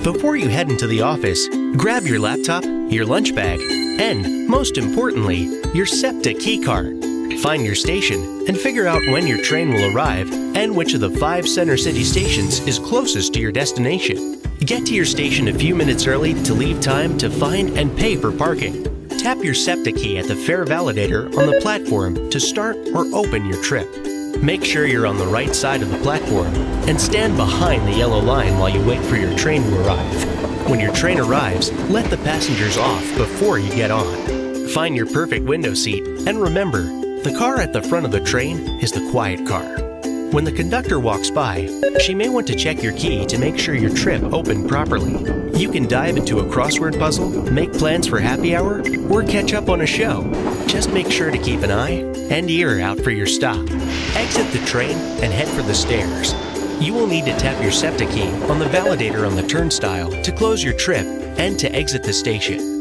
Before you head into the office, grab your laptop, your lunch bag, and, most importantly, your SEPTA key card. Find your station and figure out when your train will arrive and which of the 5 center city stations is closest to your destination. Get to your station a few minutes early to leave time to find and pay for parking. Tap your SEPTA key at the fare validator on the platform to start or open your trip. Make sure you're on the right side of the platform and stand behind the yellow line while you wait for your train to arrive. When your train arrives, let the passengers off before you get on. Find your perfect window seat and remember, the car at the front of the train is the quiet car. When the conductor walks by, she may want to check your key to make sure your trip opened properly. You can dive into a crossword puzzle, make plans for happy hour, or catch up on a show. Just make sure to keep an eye and ear out for your stop. Exit the train and head for the stairs. You will need to tap your SEPTA key on the validator on the turnstile to close your trip and to exit the station.